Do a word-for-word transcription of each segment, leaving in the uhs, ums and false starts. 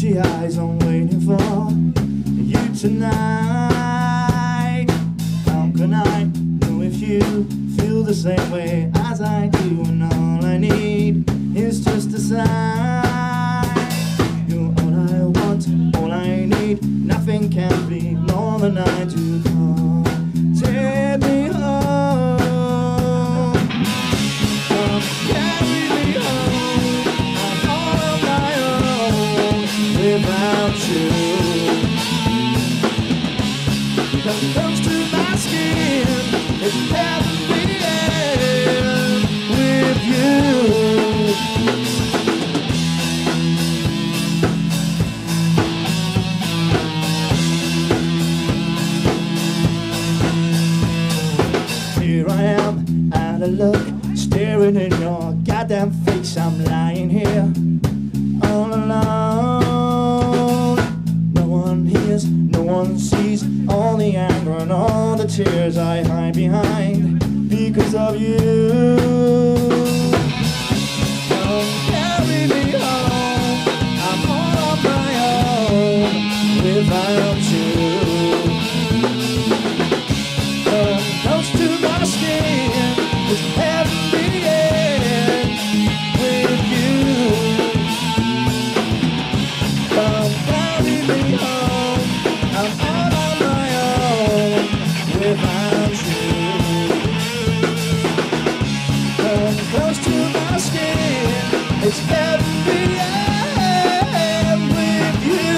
empty eyes, I'm waiting for you tonight. How can I know if you feel the same way as I do? And all I need is just a sign. You're all I want, all I need. Nothing can be more than I do. Come, take me home. Come, carry me home. I'm all on my own without you. Come close to my skin. It's heaven with you. Here I am, out of luck, staring in your goddamn face. I'm lying here, all alone. No one hears, no one sees all the anger and all the tears I hide behind because of you. Come carry me home, I'm all on my own without you. Come close to my skin, it's heavenly air with you. Come carry me home, I'm all on my own without you. Come close to my skin, it's heavenly air with you.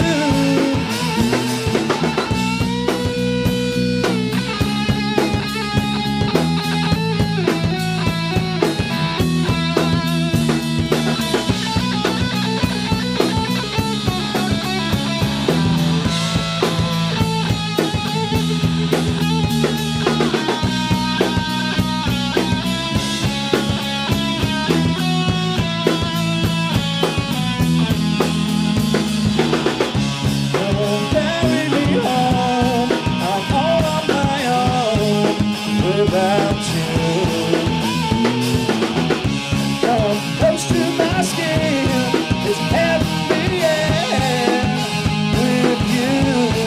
Without you, come close to my skin, it's heavenly air with you.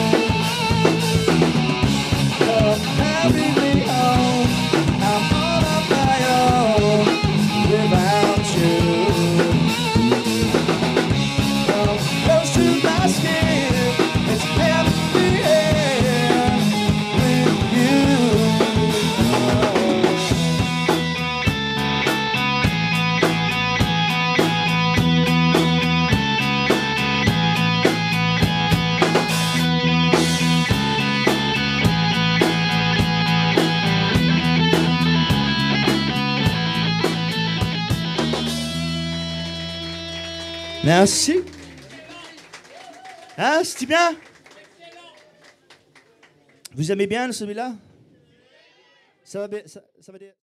Come carry me home, I'm all on my own without you. Come close to my skin, it's heavenly air with you. Merci. Hein, c'était bien? Vous aimez bien celui-là? Ça va bien, ça, ça va bien.